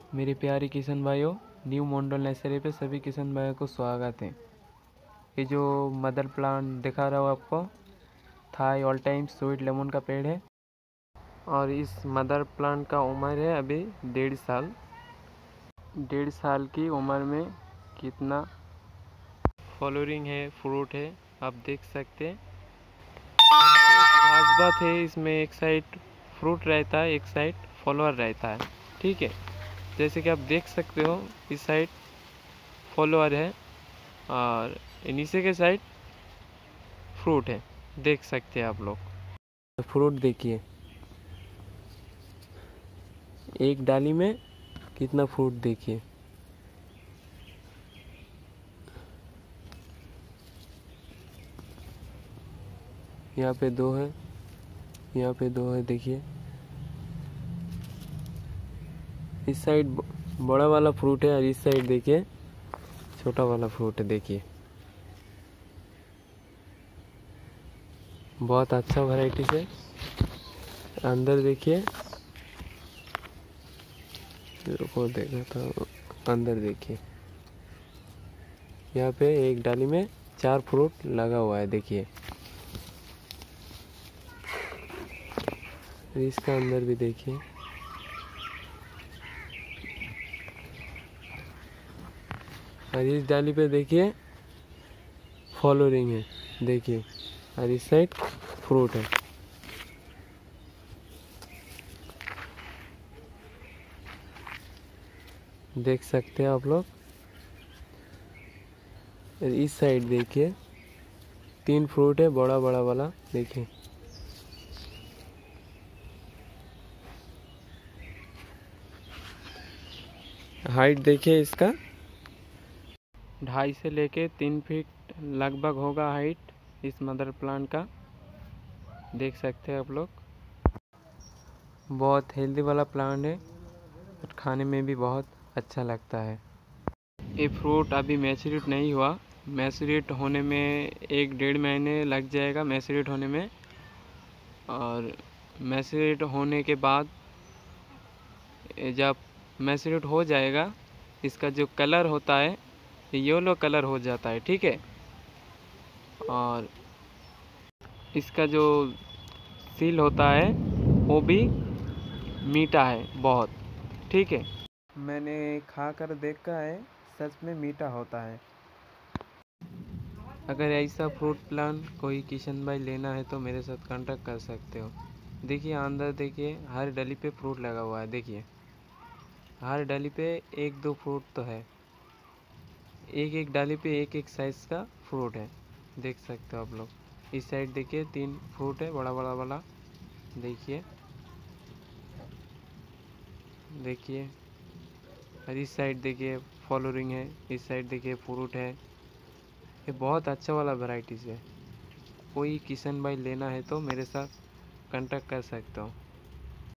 मेरे प्यारे किसान भाइयों, न्यू मंडल नर्सरी पे सभी किसान भाइयों को स्वागत है। ये जो मदर प्लांट दिखा रहा हूँ आपको, Thai all time sweet lemon का पेड़ है और इस मदर प्लांट का उम्र है अभी 1.5 साल। 1.5 साल की उम्र में कितना फ्लोरिंग है, फ्रूट है, आप देख सकते हैं। खास बात है इसमें, एक साइड फ्रूट रहता है, एक साइड फ्लावर रहता है। ठीक है, जैसे कि आप देख सकते हो, इस साइड फ्लावर है और नीचे के साइड फ्रूट है। देख सकते हैं आप लोग, फ्रूट देखिए, एक डाली में कितना फ्रूट देखिए। यहाँ पे 2 है, यहाँ पे 2 है, देखिए। इस साइड बड़ा वाला फ्रूट है और इस साइड देखिए छोटा वाला फ्रूट है। देखिए, बहुत अच्छा वैरायटी से। अंदर देखिए, को देखा था, अंदर देखिए, यहाँ पे एक डाली में 4 फ्रूट लगा हुआ है। देखिए, इसका अंदर भी देखिए, और इस डाली पे देखिए फ्लोरिंग है, देखिए, और इस साइड फ्रूट है। देख सकते हैं आप लोग। इस साइड देखिए 3 फ्रूट है, बड़ा बड़ा वाला, देखिए। हाइट देखिए इसका, 2.5 से लेके 3 फीट लगभग होगा हाइट इस मदर प्लांट का। देख सकते हैं आप लोग। बहुत हेल्दी वाला प्लांट है और खाने में भी बहुत अच्छा लगता है। ये फ्रूट अभी मैच्योरेट नहीं हुआ, मैच्योरेट होने में 1-1.5 महीने लग जाएगा मैच्योरेट होने में। और मैच्योरेट होने के बाद जब मैच्योरेट हो जाएगा, इसका जो कलर होता है येलो कलर हो जाता है। ठीक है, और इसका जो सील होता है वो भी मीठा है बहुत। ठीक है, मैंने खा कर देखा है, सच में मीठा होता है। अगर ऐसा फ्रूट प्लांट कोई किशन भाई लेना है तो मेरे साथ कांटेक्ट कर सकते हो। देखिए अंदर देखिए, हर डली पे फ्रूट लगा हुआ है। देखिए, हर डाली पे 1-2 फ्रूट तो है, एक एक डाली पे एक एक साइज का फ्रूट है। देख सकते हो आप लोग। इस साइड देखिए 3 फ्रूट है, बड़ा बड़ा वाला, देखिए देखिए। और इस साइड देखिए फ्लोरिंग है, इस साइड देखिए फ्रूट है। ये बहुत अच्छा वाला वैरायटीज है। कोई किशन भाई लेना है तो मेरे साथ कांटेक्ट कर सकते हो।